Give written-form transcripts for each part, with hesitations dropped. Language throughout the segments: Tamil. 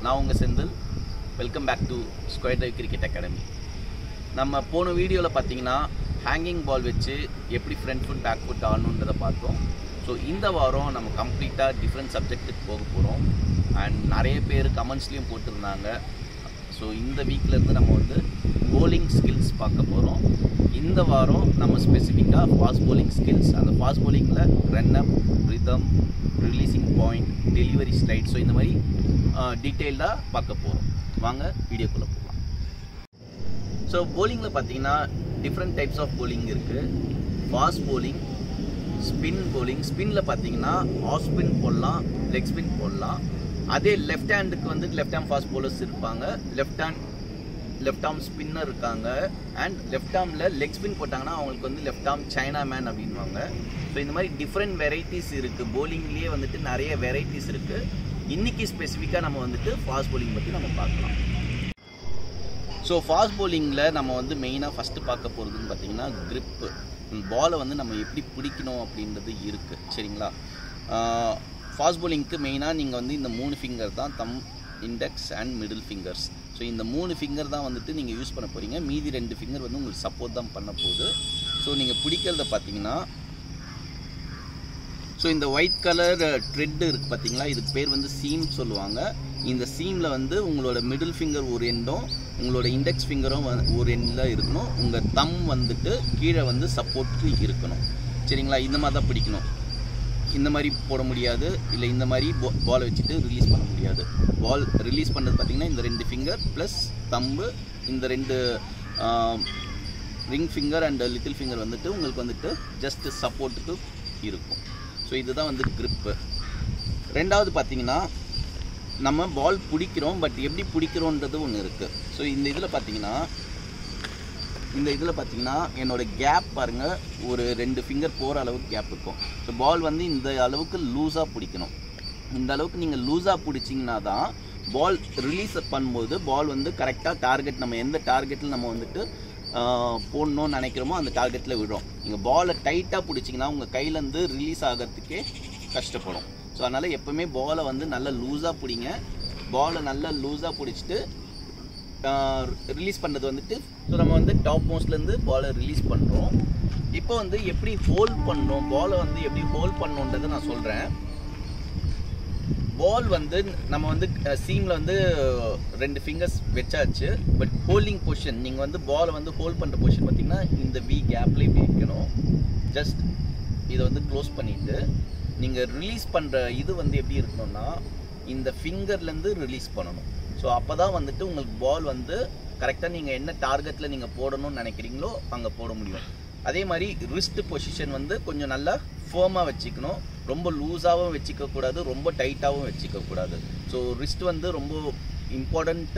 நான் உங்கள் Senthil. Welcome back to square drive cricket academy. நம்ம போன வீடியோவில் பார்த்தீங்கன்னா ஹேங்கிங் பால் வச்சு எப்படி ஃப்ரண்ட் ஃபுட் பேக் ஃபுட் ஆடணுன்றதை பார்த்தோம். ஸோ இந்த வாரம் நம்ம கம்ப்ளீட்டாக டிஃப்ரெண்ட் சப்ஜெக்ட்டுக்கு போக போகிறோம். அண்ட் நிறைய பேர் கமெண்ட்ஸ்லேயும் போட்டிருந்தாங்க. ஸோ இந்த வீக்லேருந்து நம்ம வந்து போலிங் ஸ்கில்ஸ் பார்க்க போகிறோம். இந்த வாரம் நம்ம ஸ்பெசிஃபிக்காக ஃபாஸ்ட் போலிங் ஸ்கில்ஸ், அந்த ஃபாஸ்ட் போலிங்கில் run up, rhythm, releasing point, delivery stride, so இந்த மாதிரி டீட்டெயில்டாக பார்க்க போகிறோம். வாங்க வீடியோக்குள்ளே போகலாம். ஸோ போலிங்கில் பார்த்தீங்கன்னா டிஃப்ரெண்ட் டைப்ஸ் ஆஃப் போலிங் இருக்குது. Fast bowling, spin bowling. ஸ்பின்னில் பார்த்தீங்கன்னா ஆஃப் ஸ்பின் போடலாம், லெக் ஸ்பின் போடலாம். அதே லெஃப்ட் ஹேண்டுக்கு வந்து லெஃப்ட் ஹேண்ட் ஃபாஸ்ட் போலர்ஸ் இருப்பாங்க, லெஃப்ட் ஆர்ம் ஸ்பின்னர் இருக்காங்க. அண்ட் லெஃப்ட் ஆர்மில் லெக் ஸ்பின் போட்டாங்கன்னா அவங்களுக்கு வந்து லெஃப்ட் ஆர்ம் சைனா மேன் அப்படின்வாங்க. ஸோ இந்த மாதிரி டிஃப்ரெண்ட் வெரைட்டிஸ் இருக்குது. போலிங்லேயே வந்துட்டு நிறைய வெரைட்டிஸ் இருக்குது. இன்றைக்கி ஸ்பெசிஃபிக்காக நம்ம வந்துட்டு ஃபாஸ்ட் போலிங் பற்றி நம்ம பார்க்கலாம். ஸோ ஃபாஸ்ட் போலிங்கில் நம்ம வந்து மெயினாக ஃபஸ்ட்டு பார்க்க போகிறதுன்னு பார்த்தீங்கன்னா க்ரிப்பு. பாலை வந்து நம்ம எப்படி பிடிக்கணும் அப்படின்றது இருக்குது, சரிங்களா? ஃபாஸ்ட் போலிங்க்கு மெயினாக நீங்கள் வந்து இந்த 3 ஃபிங்கர் தான், thumb, index and middle fingers. So இந்த 3 ஃபிங்கர் தான் வந்துட்டு நீங்கள் யூஸ் பண்ண போகிறீங்க. மீதி 2 ஃபிங்கர் வந்து உங்களுக்கு சப்போர்ட் தான் பண்ண போகுது. ஸோ நீங்கள் பிடிக்கிறத பார்த்தீங்கன்னா, ஸோ இந்த ஒயிட் கலர் த்ரெட் இருக்குது பார்த்தீங்களா, இதுக்கு பேர் வந்து சீம் சொல்லுவாங்க. இந்த சீமில் வந்து உங்களோட மிடில் ஃபிங்கர் ஒரு எண்டும், உங்களோட இண்டெக்ஸ் ஃபிங்கரும் ஒரு எண்டில் இருக்கணும். உங்கள் தம் வந்துட்டு கீழே வந்து சப்போர்ட்டு இருக்கணும், சரிங்களா? இந்த மாதிரி தான் பிடிக்கணும். இந்த மாதிரி போட முடியாது, இல்லை இந்த மாதிரி பாலை வச்சுட்டு ரிலீஸ் பண்ண முடியாது. பால் ரிலீஸ் பண்ணுறது பார்த்திங்கன்னா இந்த 2 ஃபிங்கர் ப்ளஸ் தம்பு, இந்த 2 ring finger and little finger வந்துட்டு உங்களுக்கு வந்துட்டு ஜஸ்ட் சப்போர்ட்டுக்கு இருக்கும். ஸோ இதுதான் வந்து க்ரிப்பு. ரெண்டாவது பார்த்திங்கன்னா நம்ம பால் பிடிக்கிறோம், பட் எப்படி பிடிக்கிறோன்றது ஒன்று இருக்குது. ஸோ இந்த இதில் பார்த்தீங்கன்னா என்னோடய கேப் பாருங்கள், ஒரு 2 ஃபிங்கர் போகிற அளவுக்கு கேப் இருக்கும். ஸோ பால் வந்து இந்த அளவுக்கு லூஸாக பிடிக்கணும். இந்த அளவுக்கு நீங்கள் லூஸாக பிடிச்சிங்கன்னா தான் பால் ரிலீஸ் பண்ணும்போது பால் வந்து கரெக்டாக டார்கெட், நம்ம எந்த டார்கெட்டில் நம்ம வந்துட்டு போடணும்னு நினைக்கிறோமோ அந்த டார்கெட்டில் விடுறோம். நீங்கள் பாலை டைட்டாக பிடிச்சிங்கன்னா உங்கள் கையிலேருந்து ரிலீஸ் ஆகிறதுக்கே கஷ்டப்படும். ஸோ அதனால் எப்போவுமே பாலை வந்து நல்லா லூஸாக பிடிங்க. பாலை நல்லா லூஸாக பிடிச்சிட்டு ரிலீஸ் பண்ணுறது வந்துட்டு, ஸோ நம்ம வந்து டாப் மோஸ்ட்லேருந்து பாலை ரிலீஸ் பண்ணுறோம். இப்போ வந்து எப்படி ஹோல்ட் பண்ணணும், பாலை வந்து எப்படி ஹோல்ட் பண்ணணுன்றதை நான் சொல்கிறேன். பால் வந்து நம்ம வந்து சீமில் வந்து 2 ஃபிங்கர்ஸ் வச்சாச்சு. பட் ஹோல்டிங் பொசிஷன், நீங்கள் வந்து பாலை வந்து ஹோல்ட் பண்ணுற பொசிஷன் பார்த்திங்கன்னா இந்த வி கேப்பில் இப்படி வைக்கணும். ஜஸ்ட் இதை வந்து க்ளோஸ் பண்ணிவிட்டு நீங்கள் ரிலீஸ் பண்ணுற இது வந்து எப்படி இருக்கணும்னா இந்த ஃபிங்கர்லேருந்து ரிலீஸ் பண்ணணும். ஸோ அப்போ தான் வந்துட்டு உங்களுக்கு பால் வந்து கரெக்டாக நீங்கள் என்ன டார்கெட்டில் நீங்கள் போடணும்னு நினைக்கிறீங்களோ அங்கே போட முடியும். அதே மாதிரி ரிஸ்ட் பொசிஷன் வந்து கொஞ்சம் நல்லா ஃபேமாக வச்சுக்கணும். ரொம்ப லூஸாகவும் வச்சுக்கக்கூடாது, ரொம்ப டைட்டாகவும் வச்சுக்கக்கூடாது. ஸோ ரிஸ்ட் வந்து ரொம்ப இம்பார்ட்டண்ட்.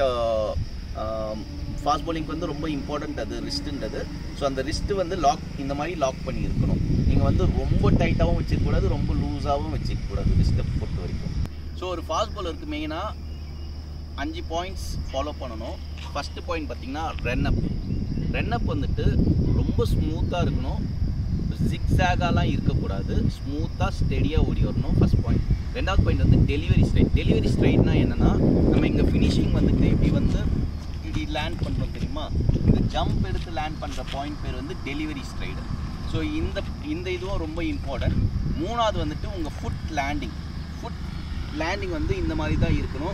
ஃபாஸ்ட் போலிங்க்கு வந்து ரொம்ப இம்பார்ட்டண்ட் அது ரிஸ்ட்டுன்றது. ஸோ அந்த ரிஸ்ட்டு வந்து லாக், இந்த மாதிரி லாக் பண்ணி இருக்கணும். நீங்கள் வந்து ரொம்ப டைட்டாகவும் வச்சுக்கக்கூடாது, ரொம்ப லூஸாகவும் வச்சுக்கக்கூடாது ரிஸ்ட்டை பொறுத்த வரைக்கும். ஸோ ஒரு ஃபாஸ்ட் பாலருக்கு மெயினாக 5 பாயிண்ட்ஸ் ஃபாலோ பண்ணணும். ஃபஸ்ட்டு பாயிண்ட் பார்த்திங்கன்னா ரன் அப் வந்துட்டு ரொம்ப ஸ்மூத்தாக இருக்கணும், ஜிக்ஸாகலாம் இருக்கக்கூடாது, ஸ்மூத்தாக ஸ்டெடியாக ஓடி வரணும், ஃபஸ்ட் பாயிண்ட். ரெண்டாவது பாயிண்ட் வந்து டெலிவரி ஸ்ட்ரைட்னா என்னென்னா, நம்ம இங்கே ஃபினிஷிங் வந்துட்டு இப்படி வந்து இப்படி லேண்ட் பண்ணுறோம் தெரியுமா, இந்த ஜம்ப் எடுத்து லேண்ட் பண்ணுற பாயிண்ட் பேர் வந்து டெலிவரி ஸ்ட்ரைடு. ஸோ இந்த இதுவும் ரொம்ப இம்பார்ட்டன்ட். மூணாவது வந்துட்டு உங்கள் ஃபுட் லேண்டிங் வந்து இந்த மாதிரி தான் இருக்கணும்.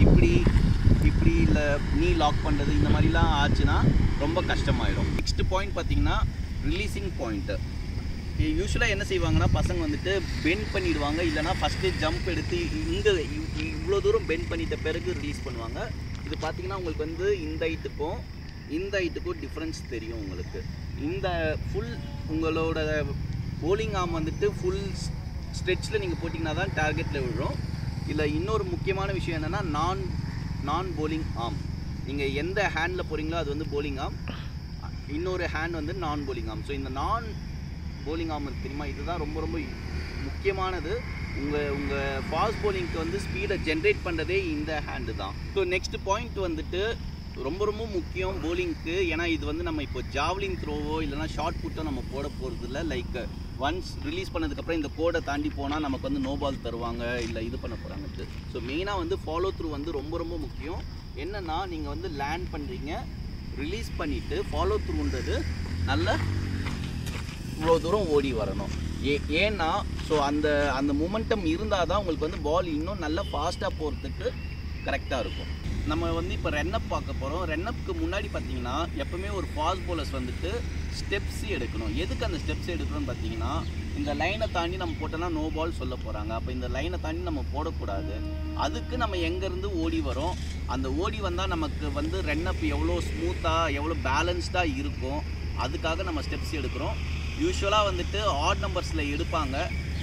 இப்படி இல்லை நீ லாக் பண்ணுறது இந்த மாதிரிலாம் ஆச்சுன்னா ரொம்ப கஷ்டமாயிடும். நெக்ஸ்ட் பாயிண்ட் பார்த்திங்கன்னா ரிலீஸிங் பாயிண்ட்டு. யூஸ்வலாக என்ன செய்வாங்கன்னா பசங்க வந்துட்டு பெண்ட் பண்ணிடுவாங்க, இல்லைனா ஃபஸ்ட்டு ஜம்ப் எடுத்து இங்கே இவ்வளோ தூரம் பெண்ட் பண்ணிட்ட பிறகு ரிலீஸ் பண்ணுவாங்க. இது பார்த்திங்கன்னா உங்களுக்கு வந்து இந்த ஹைட்டுக்கும் டிஃப்ரென்ஸ் தெரியும் உங்களுக்கு. இந்த ஃபுல் உங்களோட போலிங் ஆர்ம் வந்துட்டு ஃபுல் ஸ்ட்ரெச்சில் நீங்கள் போட்டிங்கன்னா தான் டார்கெட்டில் விழும். இல்லை இன்னொரு முக்கியமான விஷயம் என்னென்னா நான் போலிங் ஆர்ம். நீங்கள் எந்த ஹேண்டில் போகிறீங்களோ அது வந்து போலிங் ஆர்ம், இன்னொரு ஹேண்ட் வந்து நான் போலிங் ஆர்ம். ஸோ இந்த நான் போலிங் ஆர்ம் இருக்குது தெரியுமா, இதுதான் ரொம்ப ரொம்ப முக்கியமானது. உங்கள் ஃபாஸ்ட் போலிங்க்கு வந்து ஸ்பீடை ஜென்ரேட் பண்ணுறதே இந்த ஹேண்டு தான். ஸோ நெக்ஸ்ட் பாயிண்ட் வந்துட்டு ரொம்ப ரொம்ப முக்கியம் போலிங்க்கு. ஏன்னா இது வந்து நம்ம இப்போ ஜாவ்லின் த்ரோவோ இல்லைனா ஷார்ட் புட்டோ நம்ம போட போகிறது இல்லை. லைக் ஒன்ஸ் ரிலீஸ் பண்ணதுக்கப்புறம் இந்த கோடை தாண்டி போனால் நமக்கு வந்து நோ பால் தருவாங்க இல்லை இது பண்ண போகிறாங்கட்டு. ஸோ மெயினாக வந்து ஃபாலோ த்ரூ வந்து ரொம்ப ரொம்ப முக்கியம். என்னென்னா நீங்கள் வந்து லேண்ட் பண்ணுறீங்க, ரிலீஸ் பண்ணிவிட்டு ஃபாலோ த்ரூன்றது நல்ல இவ்வளோ தூரம் ஓடி வரணும். ஏன்னா ஸோ அந்த மொமெண்டம் இருந்தால் தான் உங்களுக்கு வந்து பால் இன்னும் நல்லா ஃபாஸ்ட்டாக போகிறதுக்கு கரெக்டாக இருக்கும். நம்ம வந்து இப்போ ரன்னப் பார்க்க போகிறோம். ரன்னப்புக்கு முன்னாடி பார்த்தீங்கன்னா எப்போவுமே ஒரு ஃபாஸ்ட் பவுலர்ஸ் வந்துட்டு ஸ்டெப்ஸ் எடுக்கணும். எதுக்கு அந்த ஸ்டெப்ஸ் எடுக்கணும்னு பார்த்தீங்கன்னா, இந்த லைனை தாண்டி நம்ம போட்டோன்னா நோ பால் சொல்ல போகிறாங்க. அப்போ இந்த லைனை தாண்டி நம்ம போடக்கூடாது. அதுக்கு நம்ம எங்கேருந்து ஓடி வரோம், அந்த ஓடி வந்தால் நமக்கு வந்து ரன்னப் எவ்வளோ ஸ்மூத்தாக எவ்வளோ பேலன்ஸ்டாக இருக்கும், அதுக்காக நம்ம ஸ்டெப்ஸ் எடுக்கிறோம். யூஸ்வலாக வந்துட்டு ஆட் நம்பர்ஸில் எடுப்பாங்க.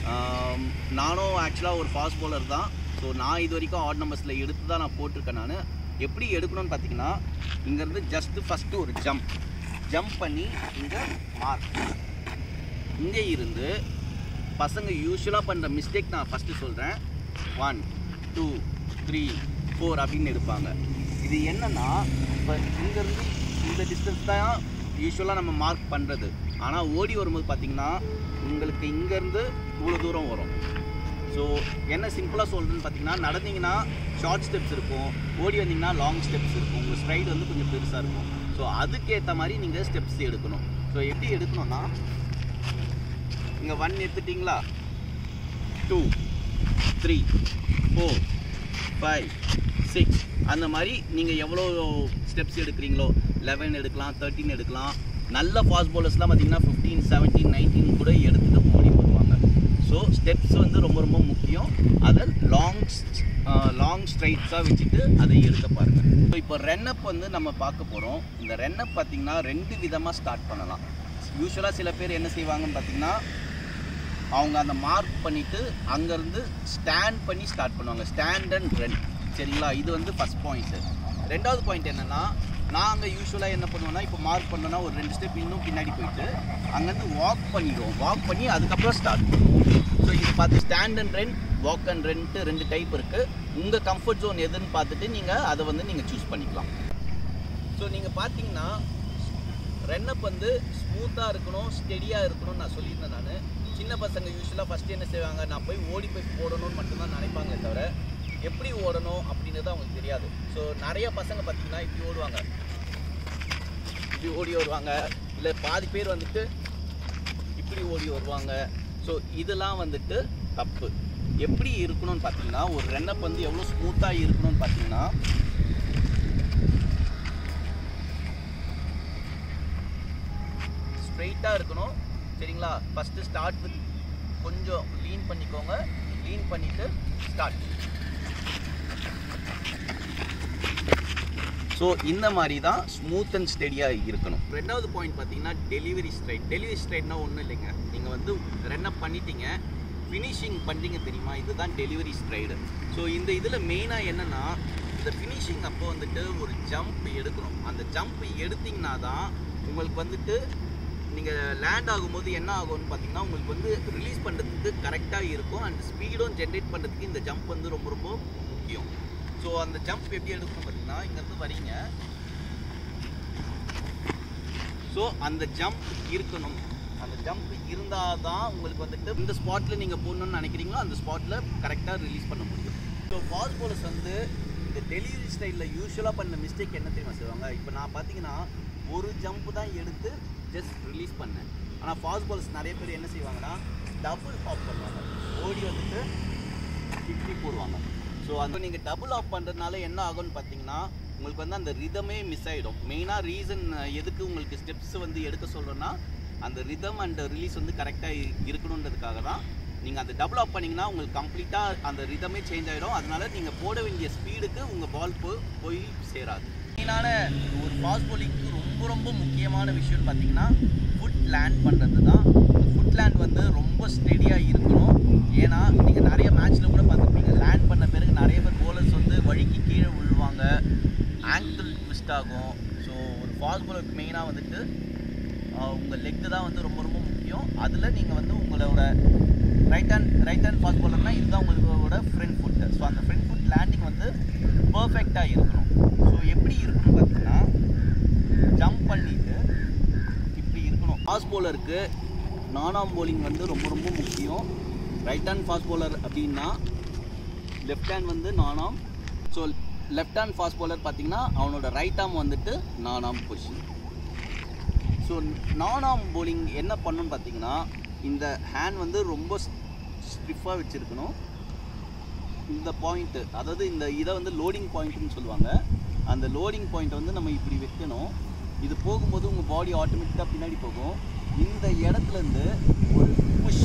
நானும் ஆக்சுவலாக ஒரு ஃபாஸ்ட் பவுலர் தான். ஸோ நான் இது வரைக்கும் ஆட் நம்பர்ஸில் எடுத்து தான் நான் போட்டிருக்கேன். நான் எப்படி எடுக்கணும்னு பார்த்தீங்கன்னா, இங்கேருந்து ஜஸ்ட்டு ஃபஸ்ட்டு ஒரு ஜம்ப் பண்ணி இங்கே மார்க். இங்கே இருந்து பசங்க யூஸ்வலாக பண்ணுற மிஸ்டேக் நான் ஃபஸ்ட்டு சொல்கிறேன். 1 2 3 4 அப்படின்னு எடுப்பாங்க. இது என்னென்னா, இப்போ இங்கேருந்து இந்த டிஸ்டன்ஸ் தான் யூஸ்வலாக நம்ம மார்க் பண்ணுறது. ஆனால் ஓடி வரும்போது பார்த்திங்கன்னா உங்களுக்கு இங்கேருந்து இவ்வளோ தூரம் வரும். ஸோ என்ன சிம்பிளாக சொல்கிறேன்னு பார்த்தீங்கன்னா, நடந்தீங்கன்னா ஷார்ட் ஸ்டெப்ஸ் இருக்கும், ஓடி வந்தீங்கன்னா லாங் ஸ்டெப்ஸ் இருக்கும். உங்கள் ஸ்ட்ரைடு வந்து கொஞ்சம் பெருசாக இருக்கும். ஸோ அதுக்கேற்ற மாதிரி நீங்கள் ஸ்டெப்ஸ் எடுக்கணும். ஸோ எப்படி எடுக்கணும்னா, இங்கே 1 எடுத்துட்டிங்களா, 2 3 4 5 6 அந்த மாதிரி நீங்கள் எவ்வளோ ஸ்டெப்ஸ் எடுக்கிறீங்களோ 11 எடுக்கலாம், 13 எடுக்கலாம். நல்ல ஃபாஸ்ட் பவுலர்ஸ்லாம் பார்த்தீங்கன்னா 15 17 19 கூட எடுத்துகிட்டு ஓடி வருவாங்க. ஸோ ஸ்டெப்ஸ் வந்து ரொம்ப ரொம்ப முக்கியம். அதை லாங் ஸ்ட்ரைட்ஸாக வச்சுட்டு அதை எடுக்க பாருங்கள். ஸோ இப்போ ரன்னப் வந்து நம்ம பார்க்க போகிறோம். இந்த ரன்னப் பார்த்திங்கன்னா 2 விதமாக ஸ்டார்ட் பண்ணலாம். யூஸ்வலாக சில பேர் என்ன செய்வாங்கன்னு பார்த்திங்கன்னா, அவங்க அந்த மார்க் பண்ணிவிட்டு அங்கேருந்து ஸ்டாண்ட் பண்ணி ஸ்டார்ட் பண்ணுவாங்க. Stand and run. சரிங்களா, இது வந்து ஃபஸ்ட் பாயிண்ட்டு. ரெண்டாவது பாயிண்ட் என்னென்னா, நாங்கள் யூஸ்வலாக என்ன பண்ணுவோன்னா, இப்போ மார்க் பண்ணோன்னா ஒரு 2 ஸ்டெப் இன்னும் பின்னாடி போயிட்டு அங்கேருந்து வாக் பண்ணிடுவோம். வாக் பண்ணி அதுக்கப்புறம் ஸ்டார்ட் பண்ணுவோம். ஸோ இது பார்த்து stand and run, walk and ரன்ட்டு 2 டைப் இருக்குது. உங்கள் கம்ஃபர்ட் ஜோன் எதுன்னு பார்த்துட்டு நீங்கள் அதை வந்து நீங்கள் சூஸ் பண்ணிக்கலாம். ஸோ நீங்கள் பார்த்தீங்கன்னா ரன்னப் வந்து ஸ்மூத்தாக இருக்கணும், ஸ்டெடியாக இருக்கணும்னு நான் சொல்லியிருந்தேன். நான் சின்ன பசங்க யூஸ்வலாக ஃபஸ்ட்டு என்ன செய்வாங்க, நான் போய் ஓடி போய் போடணும்னு மட்டும்தான் நினைப்பாங்க தவிர எப்படி ஓடணும் அப்படின்றது அவங்களுக்கு தெரியாது. ஸோ நிறைய பசங்க பார்த்திங்கன்னா இப்படி ஓடுவாங்க, இப்படி ஓடி வருவாங்க. இல்லை பாதி பேர் வந்துட்டு இப்படி ஓடி வருவாங்க. ஸோ இதெல்லாம் வந்துட்டு தப்பு. எப்படி இருக்கணும்னு பார்த்தீங்கன்னா, ஒரு ரன்னப் வந்து எவ்வளோ ஸ்மூத்தாக இருக்கணும்னு பார்த்தீங்கன்னா, ஸ்ட்ரெயிட்டாக இருக்கணும். சரிங்களா, ஃபஸ்ட்டு ஸ்டார்ட் வித் கொஞ்சம் லீன் பண்ணிக்கோங்க. லீன் பண்ணிவிட்டு ஸ்டார்ட். ஸோ இந்த மாதிரி தான் ஸ்மூத் அண்ட் ஸ்டெடியாக இருக்கணும். ரெண்டாவது பாயிண்ட் பார்த்தீங்கன்னா டெலிவரி ஸ்ட்ரைட். டெலிவரி ஸ்ட்ரைட்னா ஒன்றும் இல்லைங்க, நீங்கள் வந்து ரன்னப் பண்ணிட்டீங்க, ஃபினிஷிங் பண்ணுறீங்க தெரியுமா, இதுதான் டெலிவரி ஸ்ட்ரைடு. ஸோ இந்த இதில் மெயினாக என்னென்னா, இந்த ஃபினிஷிங் அப்போ வந்துட்டு ஒரு ஜம்ப் எடுக்கணும். அந்த ஜம்ப் எடுத்திங்கன்னா தான் உங்களுக்கு வந்துட்டு நீங்கள் லேண்ட் ஆகும்போது என்ன ஆகும்னு பார்த்தீங்கன்னா, உங்களுக்கு வந்து ரிலீஸ் பண்ணுறதுக்கு கரெக்டாக இருக்கும். அண்ட் ஸ்பீடும் ஜென்ரேட் பண்ணுறதுக்கு இந்த ஜம்ப் வந்து ரொம்ப ரொம்ப முக்கியம். ஸோ அந்த ஜம்ப் எப்படி எடுக்கணும் பார்த்தீங்கன்னா, இங்கேருந்து வரீங்க. ஸோ அந்த ஜம்ப் இருக்கணும். அந்த ஜம்ப் இருந்தால் தான் உங்களுக்கு வந்துட்டு இந்த ஸ்பாட்டில் நீங்கள் போடணும்னு நினைக்கிறீங்களோ அந்த ஸ்பாட்டில் கரெக்டாக ரிலீஸ் பண்ண முடியும். ஸோ ஃபாஸ்ட் பவுலர்ஸ் வந்து இந்த டெலிவரி ஸ்டைலில் யூஸ்வலாக பண்ண மிஸ்டேக் என்ன தெரியுமா செய்வாங்க, இப்போ நான் பார்த்தீங்கன்னா ஒரு ஜம்ப் தான் எடுத்து ஜஸ்ட் ரிலீஸ் பண்ணேன். ஆனால் ஃபாஸ்ட் பவுலர்ஸ் நிறைய பேர் என்ன செய்வாங்கன்னா, டபுள் ஆஃப் பண்ணுவாங்க. ஓடி வந்துட்டு இப்படி போடுவாங்க. ஸோ அந்த நீங்கள் டபுள் ஆஃப் பண்ணுறதுனால என்ன ஆகும்னு பார்த்தீங்கன்னா, உங்களுக்கு வந்து அந்த ரிதமே மிஸ் ஆகிடும். மெயினாக ரீசன் எதுக்கு உங்களுக்கு ஸ்டெப்ஸ் வந்து எடுக்க சொல்கிறோன்னா, அந்த ரிதம் அண்ட் ரிலீஸ் வந்து கரெக்டாக இருக்கணுன்றதுக்காக தான். நீங்கள் அந்த டபுள் ஆஃப் பண்ணிங்கன்னா உங்களுக்கு கம்ப்ளீட்டாக அந்த ரிதமே சேஞ்ச் ஆகிடும். அதனால் நீங்கள் போட வேண்டிய ஸ்பீடுக்கு உங்கள் பால் போய் சேராது. மெயினான ஒரு ஃபாஸ்ட் பவுலிங்க்கு ரொம்ப ரொம்ப முக்கியமான விஷயம்னு பார்த்தீங்கன்னா, ஃபுட் லேண்ட் பண்ணுறது தான். ஃபுட் லேண்ட் வந்து ரொம்ப ஸ்டெடியாக இருக்கணும். ஏன்னா நீங்கள் நிறைய மேட்ச்சில் கூட பார்த்துருப்பீங்க, லேண்ட் பண்ண பிறகு நிறைய பேர் பவுலர்ஸ் வந்து வழுக்கி கீழே விழுவாங்க, ஆங்கிள் ட்விஸ்ட் ஆகும். ஸோ ஒரு ஃபாஸ்ட் பவுலருக்கு மெயினாக வந்துட்டு உங்கள் லெக்கு தான் வந்து ரொம்ப ரொம்ப முக்கியம். அதில் நீங்கள் வந்து உங்களோட ரைட் ஹேண்ட் ஃபாஸ்ட் பவுலர்னால் இதுதான் உங்களோட ஃப்ரண்ட் ஃபுட்டு. ஸோ அந்த ஃப்ரண்ட் ஃபுட் லேண்டிங் வந்து பர்ஃபெக்டாக இருக்கணும். ஸோ எப்படி இருக்கணும்னு பார்த்தீங்கன்னா, ஜம்ப் பண்ணிவிட்டு இப்படி இருக்கணும். ஃபாஸ்ட் பவுலருக்கு நான் ஆர்ம் bowling வந்து ரொம்ப ரொம்ப முக்கியம். ரைட் ஹேண்ட் ஃபாஸ்ட் bowler அப்படின்னா லெஃப்ட் ஹேண்ட் வந்து non arm. So left hand fast bowler பார்த்தீங்கன்னா அவனோட ரைட் ஆர்ம் வந்துட்டு non arm position. So non arm bowling என்ன பண்ணணும்னு பார்த்தீங்கன்னா இந்த ஹேண்ட் வந்து ரொம்ப ஸ்டிஃபாக வச்சுருக்கணும். இந்த பாயிண்ட்டு, அதாவது இந்த இதை வந்து லோடிங் பாயிண்ட்டுன்னு சொல்லுவாங்க. அந்த லோடிங் பாயிண்ட்டை வந்து நம்ம இப்படி வைக்கணும். இது போகும்போது உங்கள் பாடி ஆட்டோமேட்டிக்காக பின்னாடி போகும். இந்த இடத்துலேருந்து ஒரு புஷ்,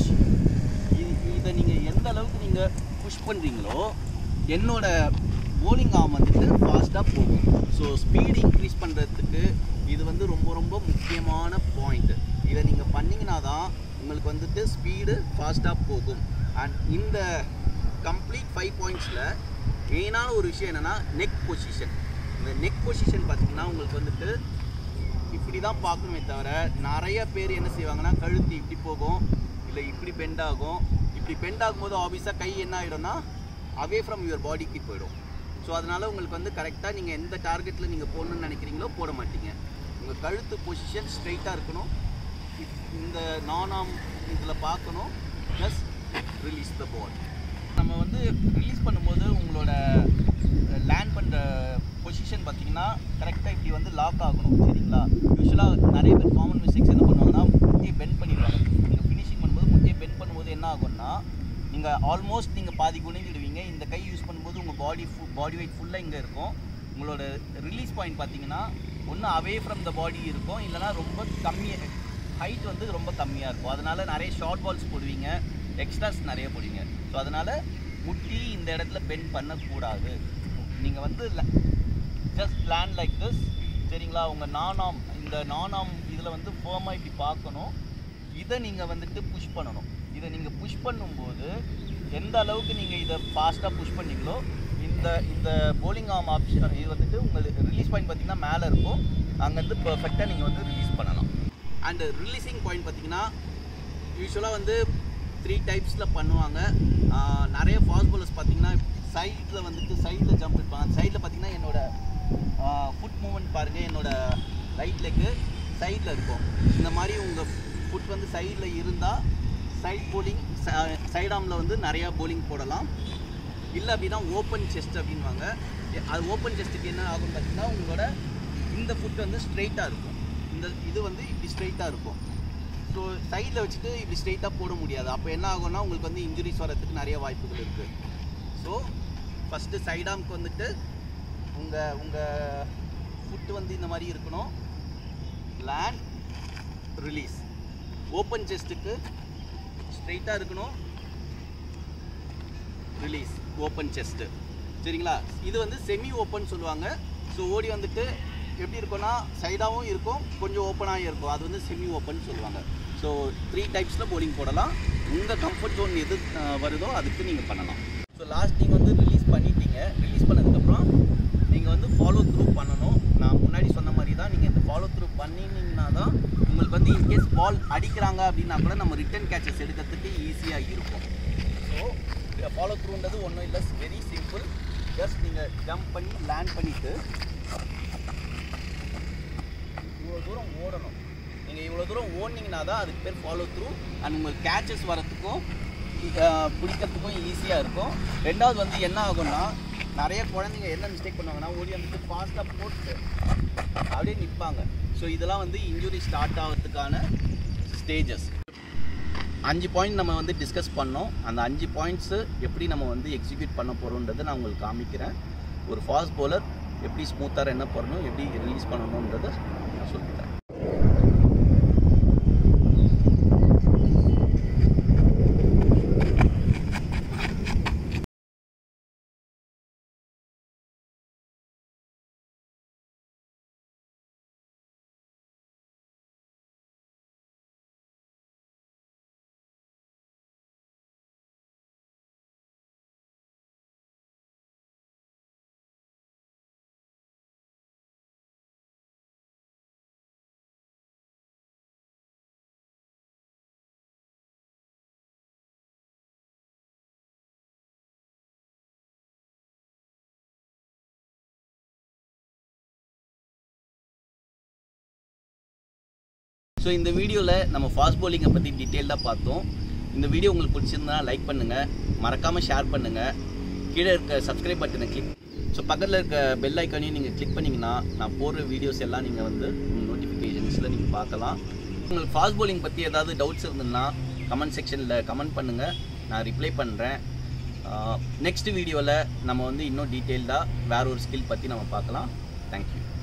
இதை நீங்கள் எந்த அளவுக்கு நீங்கள் புஷ் பண்ணுறீங்களோ என்னோட bowling ஆர்ம் வந்துட்டு ஃபாஸ்ட்டாக போகும். ஸோ ஸ்பீடு இன்க்ரீஸ் பண்ணுறதுக்கு இது வந்து ரொம்ப ரொம்ப முக்கியமான பாயிண்ட்டு. இதை நீங்கள் பண்ணிங்கன்னா தான் உங்களுக்கு வந்துட்டு ஸ்பீடு ஃபாஸ்ட்டாக போகும். அண்ட் இந்த கம்ப்ளீட் 5 பாயிண்ட்ஸில் மெயினான ஒரு விஷயம் என்னென்னா நெக் பொசிஷன். இந்த நெக் பொசிஷன் பார்த்திங்கன்னா உங்களுக்கு வந்துட்டு இப்படி தான் பார்க்கணுமே தவிர நிறைய பேர் என்ன செய்வாங்கன்னா கழுத்து இப்படி போகும், இல்லை இப்படி பெண்ட் ஆகும். இப்படி பெண்ட் ஆகும்போது ஆப்வியஸாக கை என்ன ஆகிடும்னா அவே ஃப்ரம் யுவர் பாடிக்கு போயிடும். ஸோ அதனால் உங்களுக்கு வந்து கரெக்டாக நீங்கள் எந்த டார்கெட்டில் நீங்கள் போடணும்னு நினைக்கிறீங்களோ போட மாட்டீங்க. உங்கள் கழுத்து பொசிஷன் ஸ்ட்ரைட்டாக இருக்கணும். இந்த நான் ஆர்ம் இதில் பார்க்கணும். Plus release the ball. நம்ம வந்து ரிலீஸ் பண்ணும்போது உங்களோட லேண்ட் பண்ணுற பொசிஷன் பார்த்திங்கன்னா கரெக்டாக இப்படி வந்து லாக் ஆகணும். சரிங்களா? யூஸ்வலாக நிறைய பேர் காமன் மிஸ்டேக்ஸ் என்ன பண்ணுவாங்கன்னா முட்டியை பெண்ட் பண்ணிடுவாங்க. நீங்கள் ஃபினிஷிங் பண்ணும்போது முட்டியை பெண்ட் பண்ணும்போது என்ன ஆகும்னா நீங்கள் ஆல்மோஸ்ட் நீங்கள் பாதி குனிஞ்சிடுவீங்க. இந்த கை யூஸ் பண்ணும்போது உங்கள் பாடி வெயிட் ஃபுல்லாக இங்கே இருக்கும். உங்களோட ரிலீஸ் பாயிண்ட் பார்த்தீங்கன்னா ஒன்று அவே ஃப்ரம் த பாடி இருக்கும், இல்லைனா ரொம்ப கம்மியாக ஹைட் வந்து ரொம்ப கம்மியாக இருக்கும். அதனால் நிறைய ஷார்ட் பால்ஸ் போடுவீங்க, எக்ஸ்ட்ராஸ் நிறைய போடுவீங்க. ஸோ அதனால் முட்டி இந்த இடத்துல பெண்ட் பண்ணக்கூடாது. நீங்கள் வந்து ஜஸ்ட் லேண்ட் லைக் திஸ். சரிங்களா? உங்கள் நான் ஆர்ம், இந்த நான் ஆர்ம் இதில் வந்து ஃபேர்மாக இப்படி பார்க்கணும். இதை நீங்கள் வந்துட்டு புஷ் பண்ணணும். இதை நீங்கள் புஷ் பண்ணும்போது எந்த அளவுக்கு நீங்கள் இதை ஃபாஸ்ட்டாக புஷ் பண்ணீங்களோ இந்த bowling ஆர்ம் ஆப்ஷன் இது வந்துட்டு உங்களுக்கு ரிலீஸ் பாயிண்ட் பார்த்திங்கன்னா மேலே இருக்கும். அங்கேருந்து பர்ஃபெக்டாக நீங்கள் வந்து ரிலீஸ் பண்ணலாம். அண்டு ரிலீஸிங் பாயிண்ட் பார்த்திங்கன்னா யூஸ்வலாக வந்து 3 டைப்ஸில் பண்ணுவாங்க. நிறைய ஃபாஸ்ட் bowlers பார்த்திங்கன்னா சைடில் வந்துட்டு சைடில் ஜம்ப் இருப்பாங்க. சைடில் பார்த்திங்கன்னா என்னோடய ஃபுட் மூவ்மெண்ட் பாருங்கள், என்னோடய ரைட் லெக்கு சைடில் இருக்கும். இந்த மாதிரி உங்கள் ஃபுட் வந்து சைடில் இருந்தால் சைட் bowling, சைட் ஆர்மில் வந்து நிறையா bowling போடலாம். இல்லை அப்படின்னா ஓப்பன் செஸ்ட் அப்படின்வாங்க. அது ஓப்பன் செஸ்ட்டுக்கு என்ன ஆகும்னு பார்த்திங்கன்னா உங்களோட இந்த ஃபுட் வந்து ஸ்ட்ரெயிட்டாக இருக்கும். இது வந்து இப்படி ஸ்ட்ரெயிட்டாக இருக்கும். ஸோ சைடில் வச்சுட்டு இப்படி ஸ்ட்ரெயிட்டாக போட முடியாது. அப்போ என்ன ஆகும்னா உங்களுக்கு வந்து இன்ஜுரிஸ் வரத்துக்கு நிறைய வாய்ப்புகள் இருக்குது. ஸோ ஃபஸ்ட்டு சைட் ஆர்முக்கு வந்துட்டு உங்கள் ஃபுட்டு வந்து இந்த மாதிரி இருக்கணும். Land, release. ஓப்பன் செஸ்ட்டுக்கு ஸ்ட்ரெயிட்டாக இருக்கணும், ரிலீஸ், ஓப்பன் செஸ்ட்டு. சரிங்களா? இது வந்து செமி ஓப்பன் சொல்லுவாங்க. ஸோ ஓடி வந்துட்டு எப்படி இருக்கும்னா சைடாகவும் இருக்கும், கொஞ்சம் ஓப்பனாகவும் இருக்கும். அது வந்து செமி ஓப்பன் சொல்லுவாங்க. ஸோ 3 டைப்ஸில் bowling போடலாம். உங்கள் கம்ஃபர்ட் ஜோன் எது வருதோ அதுக்கு நீங்கள் பண்ணலாம். ஸோ லாஸ்ட் நீங்கள் வந்து ரிலீஸ் பண்ணிட்டீங்க. ரிலீஸ் பண்ணதுக்கப்புறம் நீங்கள் வந்து ஃபாலோ த்ரூ பண்ணணும். நான் முன்னாடி சொன்ன மாதிரி தான் நீங்கள் இந்த ஃபாலோ த்ரூ பண்ணினீங்கன்னா தான் உங்களுக்கு வந்து இன்கேஸ் பால் அடிக்கிறாங்க அப்படின்னா கூட நம்ம ரிட்டன் கேட்சஸ் எடுக்கிறதுக்கு ஈஸியாக இருக்கும். ஸோ ஃபாலோ த்ரூன்றது ஒன்றும் இல்லை, வெரி சிம்பிள். ஜஸ்ட் நீங்கள் ஜம்ப் பண்ணி லேண்ட் பண்ணிவிட்டு இவ்வளோ தூரம் ஓடணும். நீங்கள் இவ்வளோ தூரம் ஓடினீங்கன்னா தான் அதுக்கு பேர் ஃபாலோ த்ரூ. அண்ட் உங்களுக்கு கேட்சஸ் வரத்துக்கும் பிடிக்கிறதுக்கும் ஈஸியாக இருக்கும். ரெண்டாவது வந்து என்ன ஆகும்னா நிறைய குழந்தைங்க என்ன மிஸ்டேக் பண்ணுவாங்கன்னா ஓடி வந்துட்டு ஃபாஸ்ட்டாக போட்டு அப்படியே நிற்பாங்க. ஸோ இதெல்லாம் வந்து இன்ஜுரி ஸ்டார்ட் ஆகிறதுக்கான ஸ்டேஜஸ். 5 பாயிண்ட் நம்ம வந்து டிஸ்கஸ் பண்ணோம். அந்த 5 பாயிண்ட்ஸு எப்படி நம்ம வந்து எக்ஸிக்யூட் பண்ண போகிறோன்றதை நான் உங்களுக்கு காமிக்கிறேன். ஒரு ஃபாஸ்ட் bowler எப்படி ஸ்மூத்தாக ரன் பண்ணணும், எப்படி ரிலீஸ் பண்ணணுன்றதை நான் சொல்லித்தரேன். ஸோ இந்த வீடியோவில் நம்ம ஃபாஸ்ட் பவுலிங்கை பற்றி டீட்டெயிலாக பார்த்தோம். இந்த வீடியோ உங்களுக்கு பிடிச்சிருந்தா லைக் பண்ணுங்கள், மறக்காமல் ஷேர் பண்ணுங்கள், கீழே இருக்க சப்ஸ்கிரைப் பட்டனை கிளிக், ஸோ பக்கத்தில் இருக்க பெல் ஐக்கானையும் நீங்கள் கிளிக் பண்ணிங்கன்னா நான் போடுற வீடியோஸ் எல்லாம் நீங்கள் வந்து நோட்டிஃபிகேஷன்ஸில் நீங்கள் பார்க்கலாம். உங்களுக்கு ஃபாஸ்ட் பவுலிங் பற்றி ஏதாவது டவுட்ஸ் இருந்ததுன்னா கமெண்ட் செக்ஷனில் கமெண்ட் பண்ணுங்கள், நான் ரிப்ளை பண்ணுறேன். நெக்ஸ்ட் வீடியோவில் நம்ம வந்து இன்னும் டீட்டெயில்டாக வேறு ஒரு ஸ்கில் பற்றி நம்ம பார்க்கலாம். தேங்க்யூ.